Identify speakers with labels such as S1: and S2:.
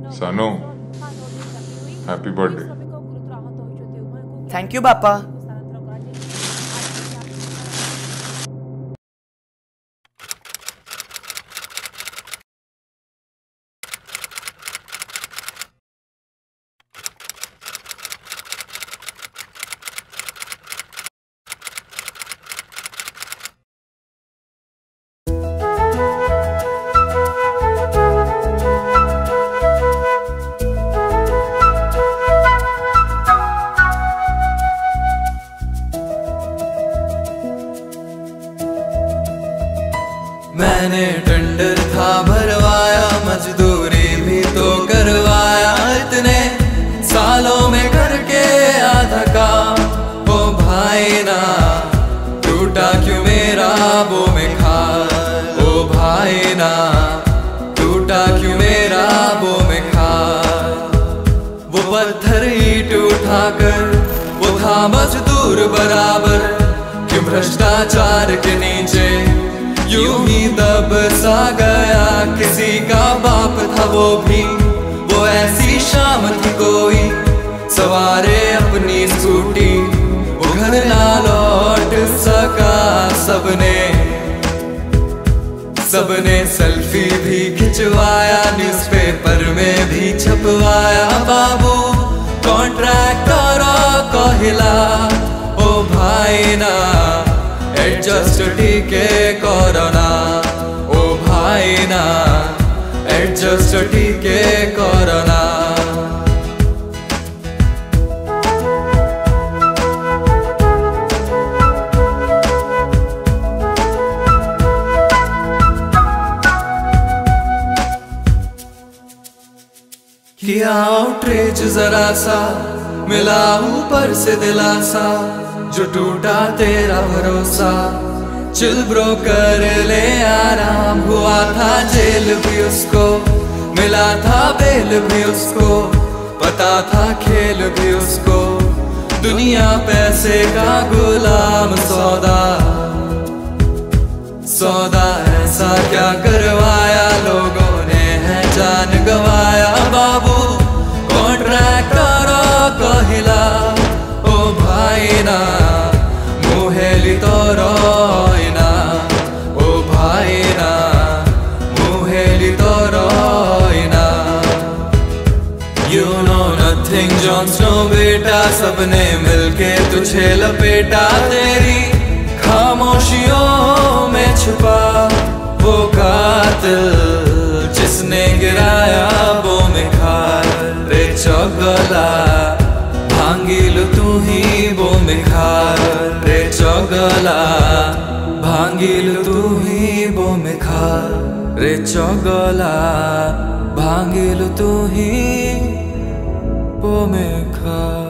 S1: सानू, happy birthday.
S2: Thank you बापा।
S3: मैंने टेंडर था भरवाया, मजदूरी भी तो करवाया, इतने सालों में करके आधा काम। ओ भाई ना टूटा क्यों मेरा वो में खा, ओ भाई ना टूटा क्यों मेरा वो में खा। वो पत्थर ईंट उठाकर वो था मजदूर बराबर, क्यों भ्रष्टाचार के नीचे यूं ही दब सा गया। किसी का बाप था वो भी, वो ऐसी शाम थी कोई सवारे अपनी स्कूटी, वो घर ना लौट सका। सबने सेल्फी भी खिंचवाया, न्यूज़पेपर में भी छपवाया। बाबू कॉन्ट्रैक्टरों को हिला, ओ भाई ना एडजस्ट टीके कोरोना, ओ भाई ना एडजस्ट टीके कोरोना। किया आउटरीच जरा सा, मिला ऊपर से दिलासा, जो टूटा तेरा भरोसा। चिल ब्रो कर ले आराम, हुआ था जेल भी उसको, मिला था बेल भी उसको, पता था खेल भी उसको। दुनिया पैसे का गुलाम, सौदा ऐसा क्या करवाया, लोगों ने है जान गवाया। बाबू कॉन्ट्रैक्टरों को हिला, ओ भाई ना मुहेली तो रोइना, ओ भाई ना मुहेली तो रोइना। You know nothing Jon Snow बेटा, सबने मिलके तुझे लपेटा। तेरी खामोशियों में छुपा वो कातिल, जिसने गिराया वो में खा। रे चौगला भांगिल तू ही वो में खा, रे चौगला भांगिल तू ही वो में खा। रे चौगला भांगिल तू ही वो में खा।